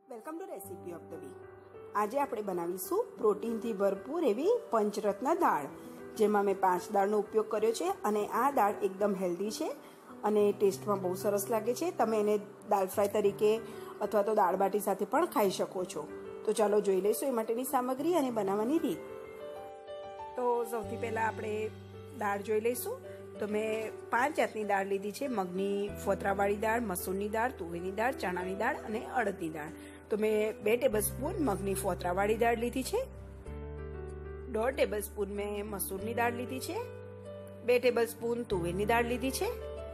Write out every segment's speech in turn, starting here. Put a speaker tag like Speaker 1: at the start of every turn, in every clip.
Speaker 1: Welcome to recipe of the week. આજે આપણે બનાવીશું પ્રોટીનથી ભરપૂર એવી પંચરત્ન દાળ, જેમાં મેં 5 દાળનો ઉપયોગ કર્યો છે અને આ દાળ એકદમ હેલ્ધી છે અને ટેસ્ટમાં બહુ સરસ લાગે છે। તમે એને દાળ ફ્રાય તરીકે અથવા તો દાળ બાટી સાથે પણ ખાઈ શકો છો। તો ચાલો જોઈ લઈશું એ માટેની સામગ્રી અને બનાવવાની રીત। તો સૌથી પહેલાં આપણે દાળ જોઈ લઈશું। તો મેં 5 જાતની દાળ લીધી છે। મગની ફોતરાવાળી દાળ, મસૂરની દાળ, તુવેરની દાળ, ચણાની દાળ અને અડદની દાળ। તો મેં 2 ટેબલસ્પૂન મગની ફોતરાવાળી દાળ લીધી છે, 1.5 ટેબલસ્પૂન મેં મસૂરની દાળ લીધી છે, 2 ટેબલસ્પૂન તુવેરની દાળ લીધી છે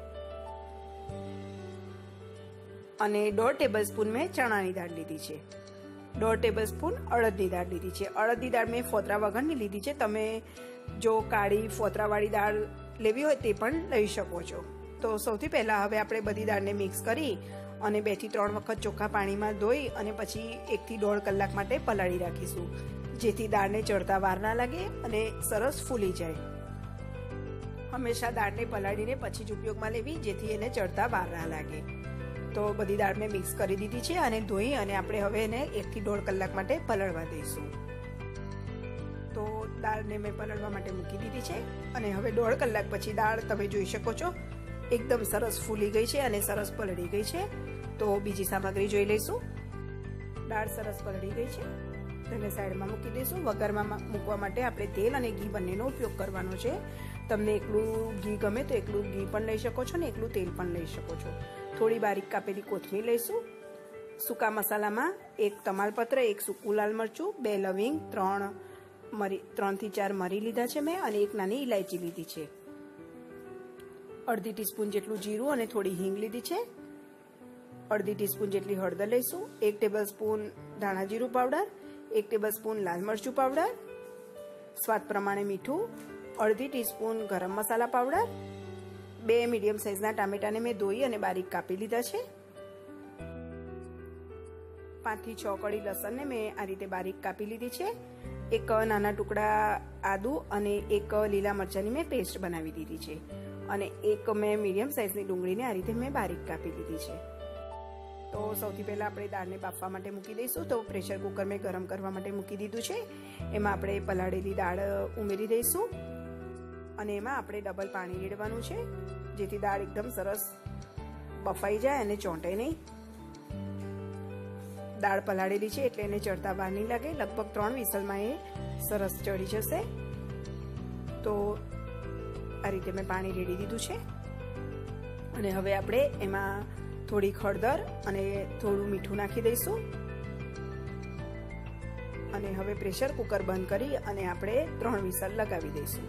Speaker 1: અને 1.5 ટેબલસ્પૂન મેં ચણાની દાળ લીધી છે, 1.5 ટેબલસ્પૂન અડદની દાળ લીધી છે। અડદની દાળ મેં ફોતરા વગરની લીધી છે। તમે જો કાળી ફોતરાવાળી દાળ લેવી હોય તે પણ લઈ શકો છો। તો સૌથી પહેલાં હવે આપણે બધી દાળને મિક્સ કરી અને 2 થી 3 વખત ચોખ્ખા પાણીમાં ધોઈ અને પછી 1 થી 1.5 કલાક માટે પલાળી રાખીશું, જેથી દાળને ચડતા વાર ના લાગે અને સરસ ફૂલી જાય। હંમેશા દાળને પલાળીને પછી જ ઉપયોગમાં લેવી, જેથી એને ચડતા વાર ના લાગે। તો બધી દાળ મેં મિક્સ કરી દીધી છે અને ધોઈ અને આપણે હવે એને 1 થી 1.5 કલાક માટે પલળવા દઈશું। તો દાળને મેં પલળવા માટે મૂકી દીધી છે અને હવે 1.5 કલાક પછી દાળ તમે જોઈ શકો છો એકદમ સરસ ફૂલી ગઈ છે અને સરસ પલળી ગઈ છે। તો બીજી સામગ્રી જોઈ લઈશું। દાળ સરસ પલળી ગઈ છે, તેને સાઈડમાં મૂકી દઈશું। વઘારમાં મૂકવા માટે આપણે તેલ અને ઘી બંનેનો ઉપયોગ કરવાનો છે। તમને એકલું ઘી ગમે તો એકલું ઘી પણ લઈ શકો છો ને એકલું તેલ પણ લઈ શકો છો। થોડી બારીક કાપેલી કોથમીર લઈશું। સૂકા મસાલામાં 1 તમાલપત્ર, 1 સૂકું લાલ મરચું, 2 લવિંગ, 3 થી 4 મરી લીધા છે મેં અને 1 નાની ઇલાયચી લીધી છે। અડધી ટીસ્પૂન જેટલું જીરું અને થોડી હિંગ લીધી છે। અડધી ટીસ્પૂન જેટલી હળદર લઈશું। 1 ટેબલસ્પૂન ધાણા જીરું પાવડર, 1 ટેબલસ્પૂન લાલ મરચું પાવડર, સ્વાદ પ્રમાણે મીઠું, અડધી ટીસ્પૂન ગરમ મસાલા પાવડર, 2 મીડિયમ સાઇઝના ટામેટાને મેં ધોઈ અને બારીક કાપી લીધા છે। 5 થી 6 કળી લસણને મેં આ રીતે બારીક કાપી લીધી છે। 1 નાના ટુકડા આદુ અને 1 લીલા મરચાંની મેં પેસ્ટ બનાવી દીધી છે અને 1 મેં મીડિયમ સાઇઝની ડુંગળીને આ રીતે મેં બારીક કાપી લીધી છે। તો સૌથી પહેલાં આપણે દાળને બાફવા માટે મૂકી દઈશું। તો પ્રેશર કુકર મેં ગરમ કરવા માટે મૂકી દીધું છે। એમાં આપણે પલાળેલી દાળ ઉમેરી દઈશું અને એમાં આપણે ડબલ પાણી રેડવાનું છે, જેથી દાળ એકદમ સરસ બફાઈ જાય અને ચોંટે નહીં। દાળ પલાળેલી છે એટલે એને ચડતા વાર નહીં લાગે, લગભગ 3 વિસલમાં એ સરસ ચડી જશે। તો આ રીતે મેં પાણી રેડી દીધું છે અને હવે આપણે એમાં થોડીક હળદર અને થોડું મીઠું નાખી દઈશું અને હવે પ્રેશર કુકર બંધ કરી અને આપણે 3 વિસલ લગાવી દઈશું।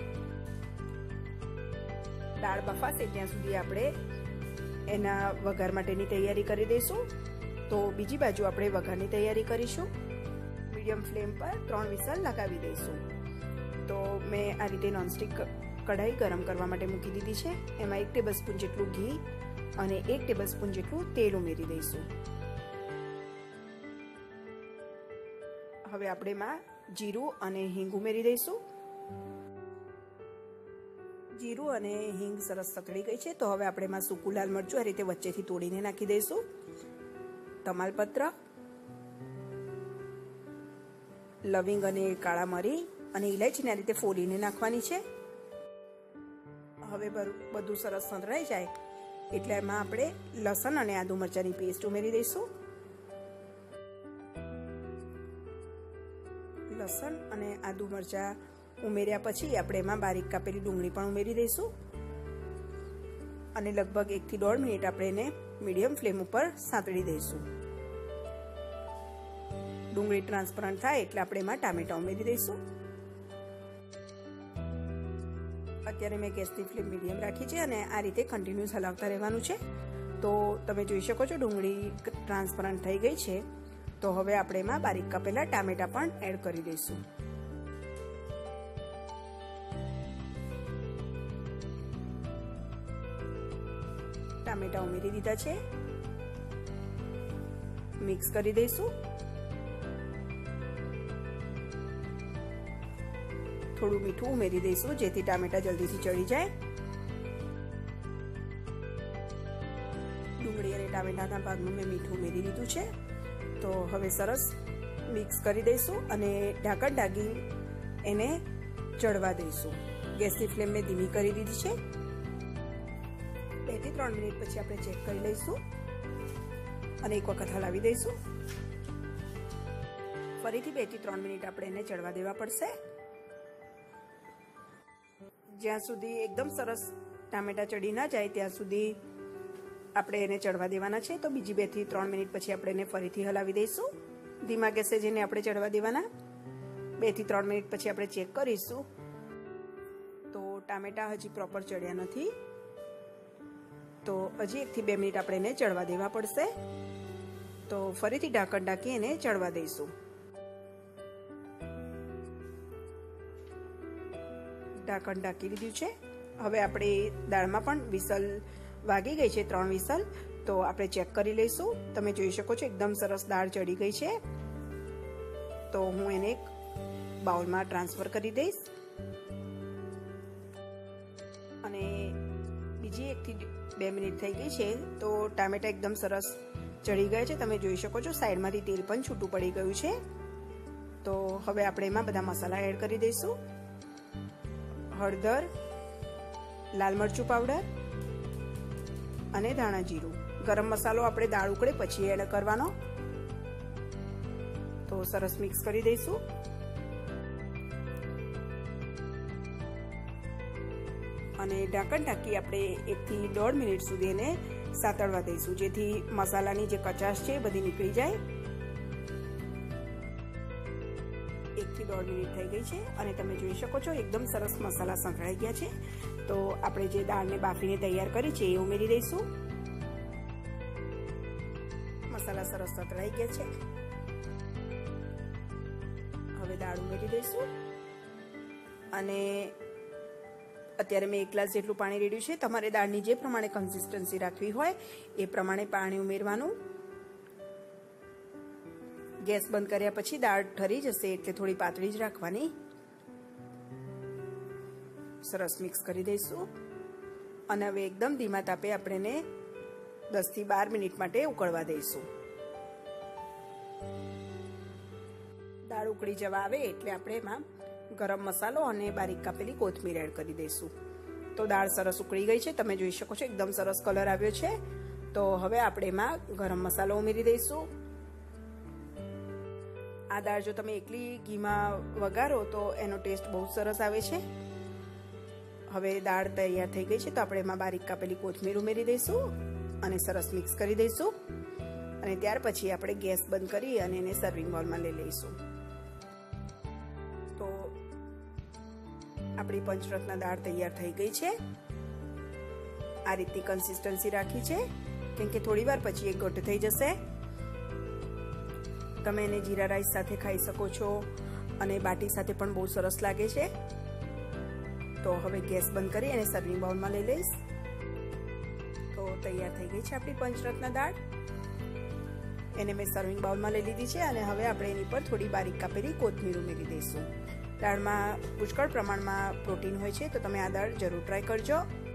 Speaker 1: દાળ બફાશે ત્યાં સુધી આપણે એના વઘાર માટેની તૈયારી કરી દઈશું। તો બીજી બાજુ આપણે વઘારની તૈયારી કરીશું। મીડિયમ ફ્લેમ પર 3 વિસલ લગાવી દઈશું। તો મેં આ રીતે નોનસ્ટિક કઢાઈ ગરમ કરવા માટે મૂકી દીધી છે। એમાં 1 ટેબલસ્પૂન જેટલું ઘી અને 1 ટેબલસ્પૂન જેટલું તેલ ઉમેરી દઈશું। હવે આપણે એમાં જીરું અને હિંગ ઉમેરી દઈશું। જીરું અને હિંગ સરસ સકળી ગઈ છે। તો હવે આપણે એમાં સૂકું લાલ મરચું આ રીતે વચ્ચેથી તોડીને નાખી દઈશું। તમાલપત્ર, લવિંગ અને કાળા મરી અને ઇલાયચીને આ રીતે ફોલીને નાખવાની છે। હવે બધું સરસ સંતળાઈ જાય એટલે એમાં આપણે લસણ અને આદુ મરચાંની પેસ્ટ ઉમેરી દઈશું। લસણ અને આદુ મરચાં ઉમેર્યા પછી આપણે એમાં બારીક કાપેલી ડુંગળી પણ ઉમેરી દઈશું અને લગભગ 1 થી 1.5 મિનિટ આપણે એને મીડિયમ ફ્લેમ ઉપર સાંતળી દઈશું। ડુંગળી ટ્રાન્સપરન્ટ થાય એટલે આપણે એમાં ટામેટા ઉમેરી દઈશું। અત્યારે મેં ગેસની ફ્લેમ મીડિયમ રાખી છે અને આ રીતે કન્ટિન્યુઅસ હલાવતા રહેવાનું છે। તો તમે જોઈ શકો છો ડુંગળી ટ્રાન્સપરન્ટ થઈ ગઈ છે। તો હવે આપણે એમાં બારીક કાપેલા ટામેટા પણ એડ કરી દઈશું। ટામેટા ઉમેરી દીધા છે, મિક્સ કરી દઈશું। થોડું મીઠું ઉમેરી દઈશું જેથી ટામેટા જલ્દીથી ચડી જાય। ડુંગળી અને ટામેટાના ભાગમાં મેં મીઠું ઉમેરી દીધું છે। તો હવે સરસ મિક્સ કરી દઈશું અને ઢાંકણ ઢાંકી એને ચડવા દઈશું. ગેસની ફ્લેમ મેં ધીમી કરી દીધી છે. 2 થી 3 મિનિટ પછી આપણે ચેક કરી લઈશું અને એક વખત હલાવી દઈશું. ફરીથી 2 થી 3 મિનિટ આપણે એને ચડવા દેવા પડશે. જ્યાં સુધી એકદમ સરસ ટામેટા ચડી ના જાય ત્યાં સુધી આપણે એને ચડવા દેવાના છે. તો બીજી 2 થી 3 મિનિટ પછી આપણે એને ફરીથી હલાવી દઈશું. ધીમા ગેસે જઈને આપણે ચડવા દેવાના. 2 થી 3 મિનિટ પછી આપણે ચેક કરીશું તો ટામેટા હજી પ્રોપર ચડ્યા નથી. તો હજી 1 થી 2 મિનિટ આપણે એને ચડવા દેવા પડશે. તો ફરીથી ઢાંકણ ઢાંકી એને ચડવા દઈશું. ઢાંકણ ઢાંકી દીધું છે. હવે આપણે દાળમાં પણ વિસલ વાગી ગઈ છે, 3 વિસલ. તો આપણે ચેક કરી લઈશું. તમે જોઈ શકો છો એકદમ સરસ દાળ ચડી ગઈ છે. તો હું એને એક બાઉલમાં ટ્રાન્સફર કરી દઈશ અને બીજી 1 થી 2 મિનિટ થઈ ગઈ છે. તો ટામેટા એકદમ સરસ ચડી ગયા છે. તમે જોઈ શકો છો સાઈડમાંથી તેલ પણ છૂટું પડી ગયું છે. તો હવે આપણે એમાં બધા મસાલા એડ કરી દઈશું. હળદર, લાલ મરચું પાવડર અને ધાણા જીરું. ગરમ મસાલો આપણે દાળ ઉકળે પછી એડ કરવાનો. તો સરસ મિક્સ કરી દઈશું. અને ઢાંકણ ઢાંકી આપણે 1 થી 1.5 મિનિટ સુધી એને સાતળવા દઈશું, જેથી મસાલાની જે કચાશ છે એ બધી નીકળી જાય. 1 થી 1.5 મિનિટ થઈ ગઈ છે અને તમે જોઈ શકો છો એકદમ સરસ મસાલા સંકળાઈ ગયા છે. તો આપણે જે દાળને બાફીને તૈયાર કરી છે એ ઉમેરી દઈશું. મસાલા સરસ સંકળાઈ ગયા છે. હવે દાળ ઉમેરી દઈશું અને અત્યારે મેં 1 ગ્લાસ જેટલું પાણી રેડ્યું છે. તમારે દાળની જે પ્રમાણે કન્સિસ્ટન્સી રાખવી હોય એ પ્રમાણે પાણી ઉમેરવાનું. ગેસ બંધ કર્યા પછી દાળ ઠરી જશે એટલે થોડી પાતળી જ રાખવાની. સરસ મિક્સ કરી દઈશું અને હવે એકદમ ધીમા તાપે આપણે એને 10 થી 12 મિનિટ માટે ઉકળવા દઈશું. દાળ ઉકળી જવા આવે એટલે આપણે એમાં ગરમ મસાલો અને બારીક કાપેલી કોથમીર એડ કરી દઈશું. તો દાળ સરસ ઉકળી ગઈ છે. તમે જોઈ શકો છો એકદમ સરસ કલર આવ્યો છે. તો હવે આપણે એમાં ગરમ મસાલો ઉમેરી દઈશું. આ દાળ જો તમે એકલી ઘીમાં વઘારો તો એનો ટેસ્ટ બહુ સરસ આવે છે. હવે દાળ તૈયાર થઈ ગઈ છે તો આપણે એમાં બારીક કાપેલી કોથમીર ઉમેરી દઈશું અને સરસ મિક્સ કરી દઈશું. અને ત્યાર પછી આપણે ગેસ બંધ કરી અને એને સર્વિંગ બાઉલમાં લઈ લઈશું. તો આપણી પંચરત્ન દાળ તૈયાર થઈ ગઈ છે. આ રીતની કન્સિસ્ટન્સી રાખી છે, કેમ કે થોડી વાર પછી એક ઘટ થઈ જશે. તમે એને જીરા રાઈસ સાથે ખાઈ શકો છો અને બાટી સાથે પણ બહુ સરસ લાગે છે. તો હવે ગેસ બંધ કરી અને સર્વિંગ બાઉલમાં લઈ લઈશ. તો તૈયાર થઈ ગઈ છે આપણી પંચરત્ન દાળ. એને મેં સર્વિંગ બાઉલમાં લઈ લીધી છે અને હવે આપણે એની પર થોડી બારીક કાપેલી કોથમીર ઉમેરી દઈશું. દાળમાં પુષ્કળ પ્રમાણમાં પ્રોટીન હોય છે તો તમે આ દાળ જરૂર ટ્રાય કરજો.